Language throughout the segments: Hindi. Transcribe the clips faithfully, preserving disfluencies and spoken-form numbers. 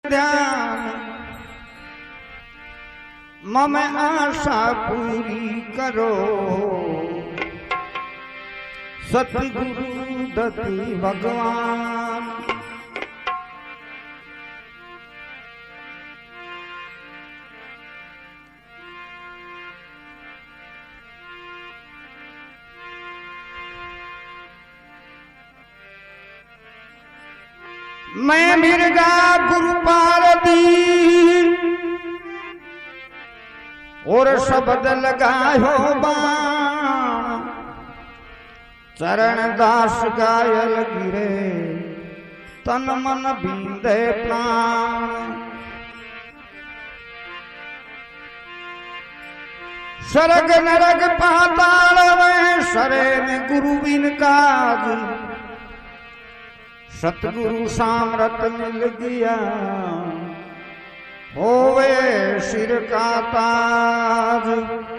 ध्यान मम आशा पूरी करो, सतगुरु दत्ति भगवान। मैं मिर्गा गुरु पारदी और शब्द लगायो बाण, चरण दास गायल गिरे तन मन बींदे प्राण। सरग नरग पाताल में सरे में गुरु बिन काज, सतगुरु सामरत मिल गया होवे सिर का ताज।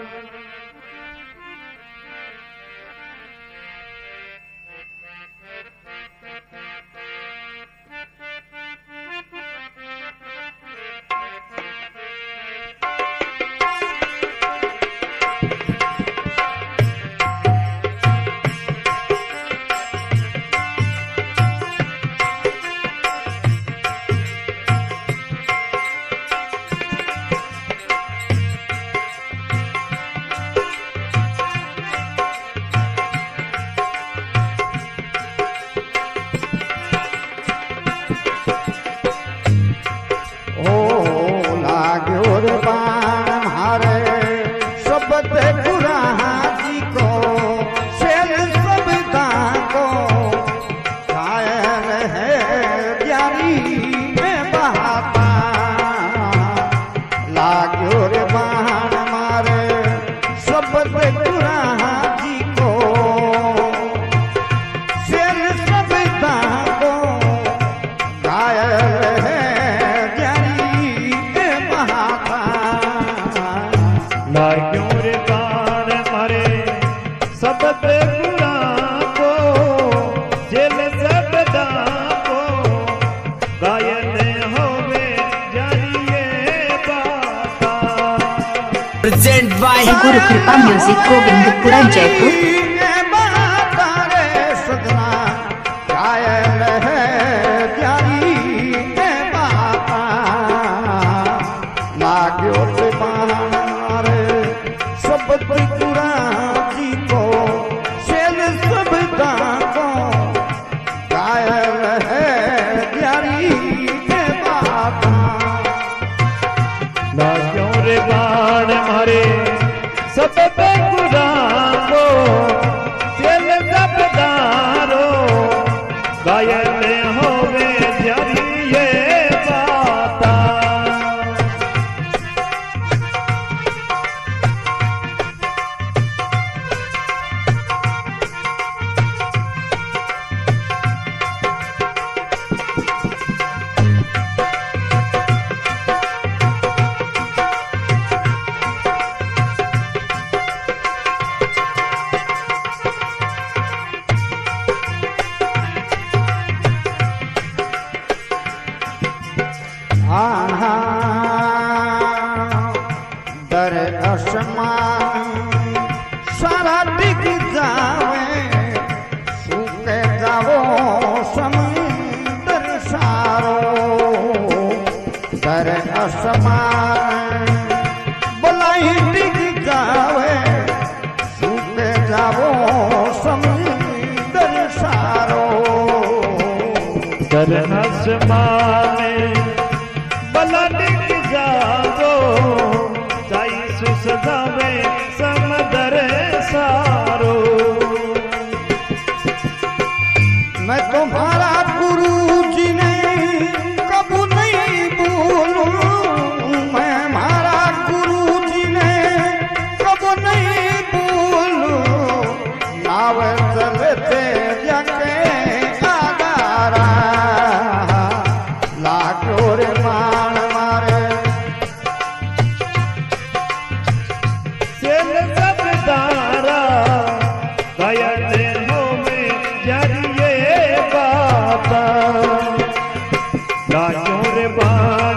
Present by Guru Kripa Music, Govindpura, Jaipur। दर आसमान सारा डिग जावे, सूखे जावो समुंदर सारो। दर आसमान बलाई डिग जावे, सूखे जावो समुंदर सारो। दर आसमान बला डिग जावो, सजावे समदर सारो। मैं तुम्हारा गुरु जी ने कबू नहीं भूलूं, मैं हमारा गुरु जी ने कबू नहीं भूलूं। नाव चलते जाके आगारा, लाखों रे मान मारे रे बा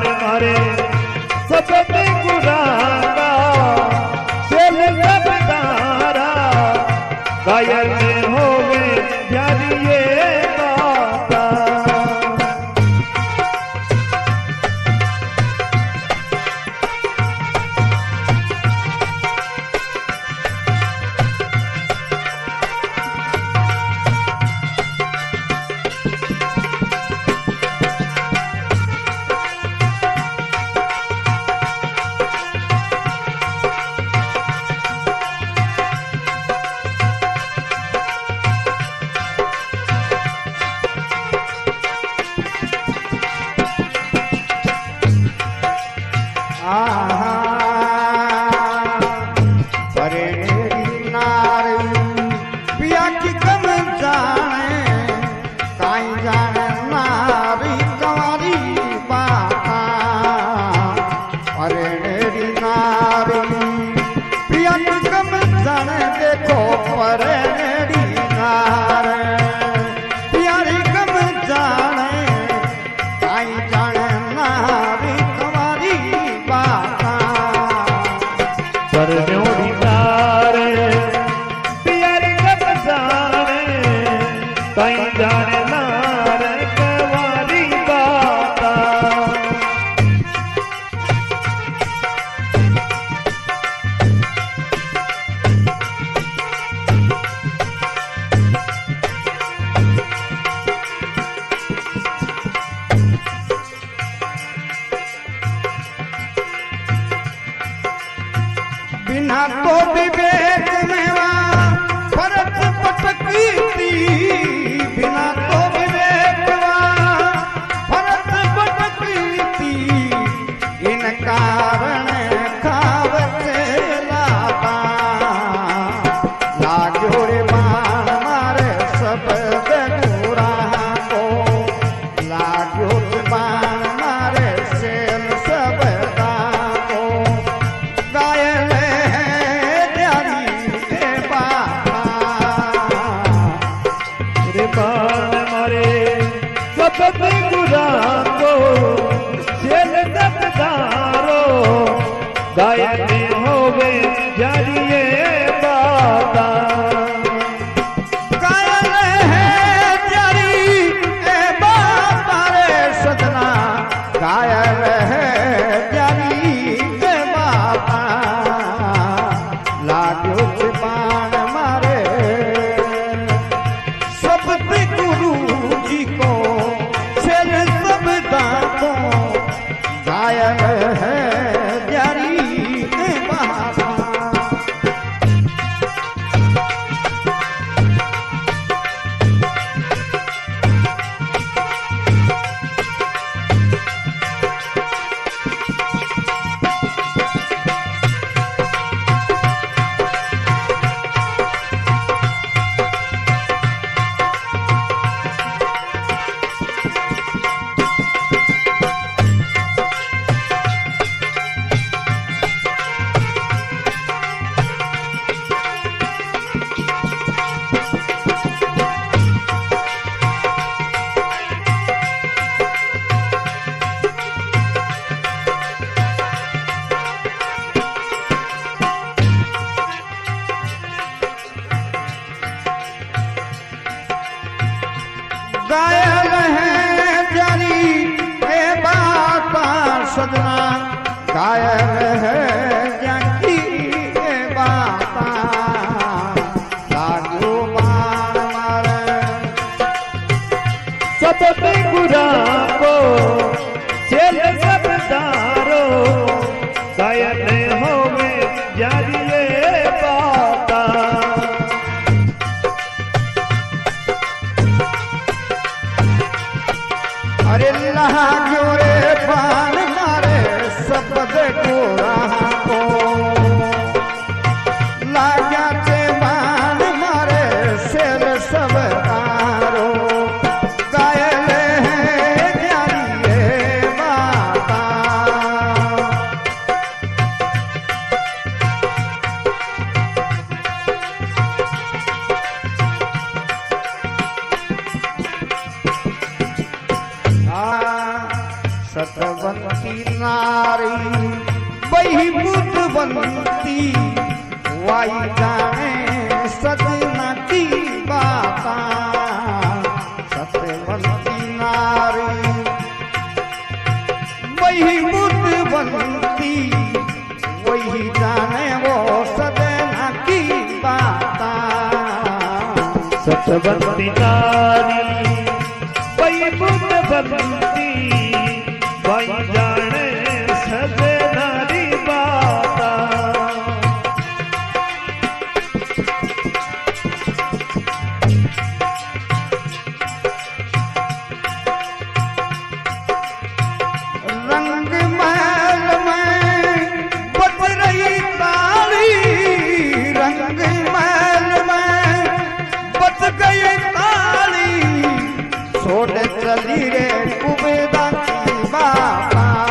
बिना तो विवेक में वहाँ फरक पटकी थी, बिना तो विवेक वहाँ फरक पटकी थी। इन कारण खावते लाता लाग्यो रे बाण मारे सब गुरा को, लाग्यो रे बाण मारे सेल सब को। गायल है ध्यानी रे बाबा रे बाण मारे सब गुरा को, सेल सब दारो गायन होवे जारिए बाबा। गायल है जारी ए बाबा रे सजना, गायल है जारी ए बाबा। लाग्यो छे बाण मारे सब गुरु जी को, सेल सब दाको। गायल है जारी ए बाबा। गायल है जारी ए बाबा सजना, गायल है जाकी ए बाबा। लागो बाण मारे सब गुरा को, सेल सब दारो गायन होवे जारिए बाबा। अरे लाग्यो रे बाण मारे सब गोरा को, लाग्या ते बाण मारे सेल सब तारो। गायल है जारी ए बाबा। सतवंती नारी वही बुद्धवंती, वाई जाने सजना की बाता। सतवंती नारी वही बुद्धवंती, वही जाने वो सजना की बाता। सतवंती नारी वही बुद्धवंती, वही जाने सजनारी बाता। रंग महल में बज रही ताली, रंग महल में बज गई ताली। छोड़ चली रे कुबेदा की बाबा।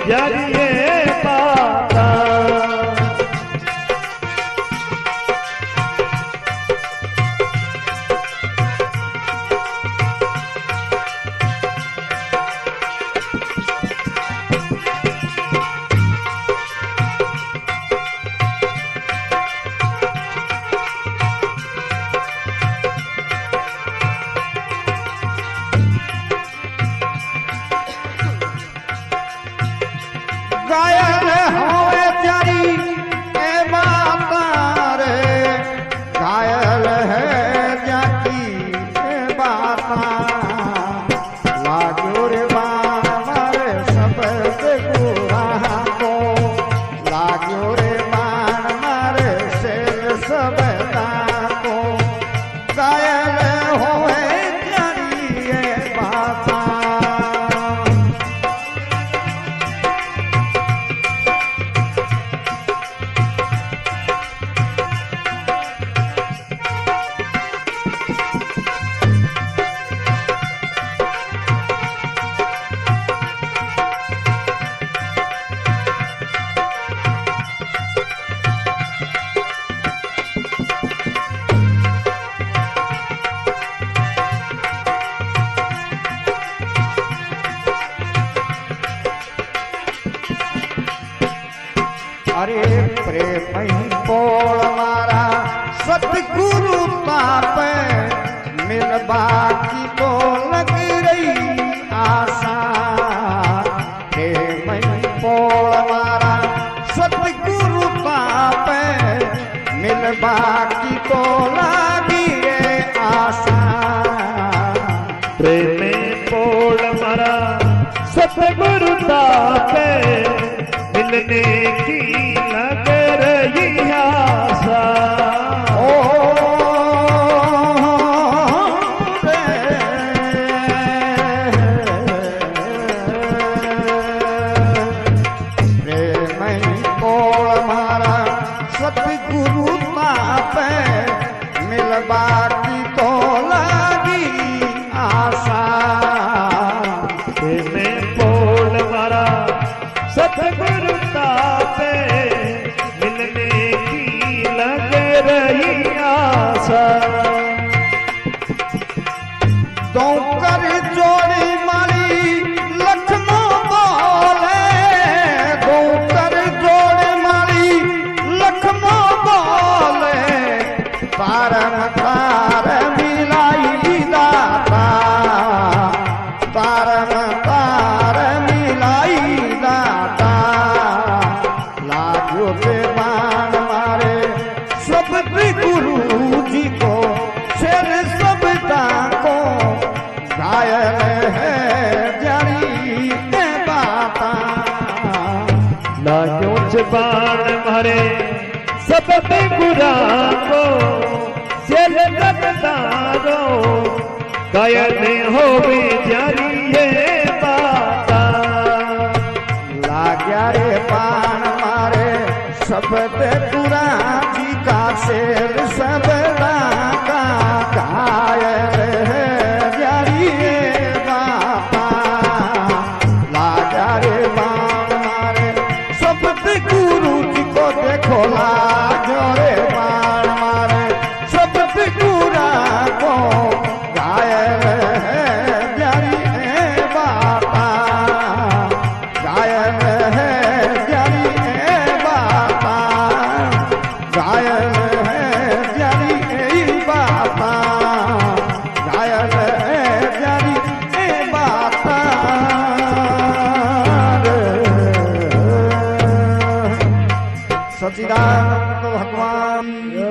जारी ये बाता गायल होवे जारी ए बाता रे गायल है जाकी ए बाता लागो रे बाण मारे सब गुरा को लागो रे बाण मारे सेल सब को गायल होवे जारी ए बाता अरे प्रेम ही पोल मारा सतगुरु पाप मिल बाकी तो लग रही आशा प्रेम ही पोल मारा सतगुरु पाप मिल बाकी तो लगी रे आशा प्रेम पोल मारा सतगुरु तापे मिलने की लग रही आशा ओ प्रेम पोल मारा सतगुरु पाप मिल बाकी तो लगी आशा प्रेम पोल मारा सतगुरु तापे मिलने की लग रही आशा दो कर जोड़ी माली लखनऊ बोले दो कर जोड़ी माली लखनऊ बोले तारन तार मिलाई दाता तारन तार मिलाई दाता लागो पे बाण मारे सब गुरु जी को शेर सब को घायल है जारी के बाता लाजो जबान मारे सब गुरा को सेल दारो गायल हो जारी ये बाता लाग्या रे बाण मारे सब गुरा जी का शेर सब का घायल है जारी ये बाता लाग्या रे बाण मारे सब गुरु जी को देखो लाजो रे बाण मारे सब गुरा को घायल है जारी ये बाता घायल है जारी ये बाता घायल है जारी ये बाता घायल है जारी ये बाता सच्चिदानंद भगवान